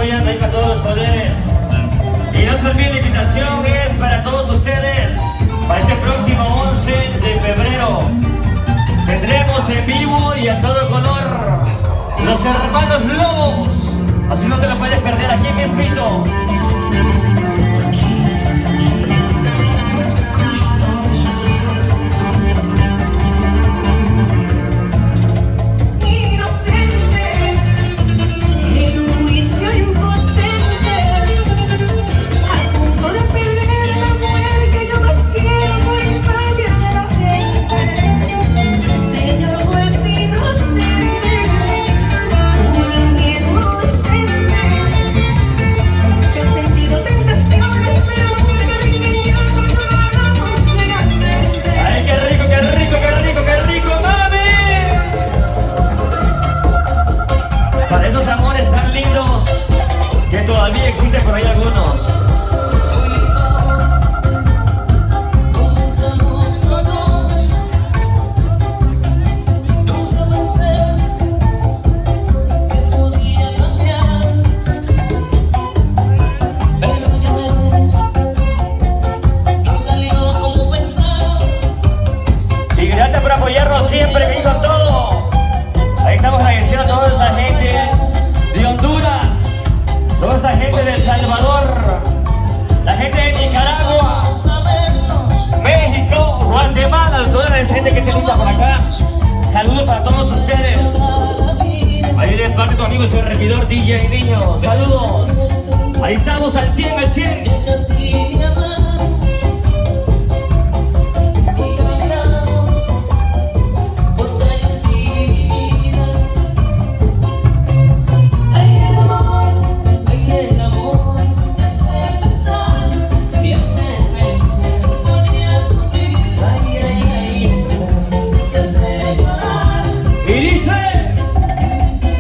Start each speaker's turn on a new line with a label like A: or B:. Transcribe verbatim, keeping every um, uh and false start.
A: apoyando ahí para todos los poderes. Y no se olviden, la invitación es para todos ustedes. Para este próximo once de febrero tendremos en vivo y a todo color los hermanos Lobos. Así no te lo puedes perder aquí mismito. Todavía existen por ahí algunos. Y gracias por apoyarnos siempre, que con todo. Ahí estamos agradeciendo a toda esa gente de Honduras, toda esa gente de El Salvador, la gente de Nicaragua, México, Guatemala, toda la gente que está linda por acá. Saludos para todos ustedes. Ahí les parte tu amigo, su repetidor D J Niño. Saludos. Ahí estamos al cien, al cien.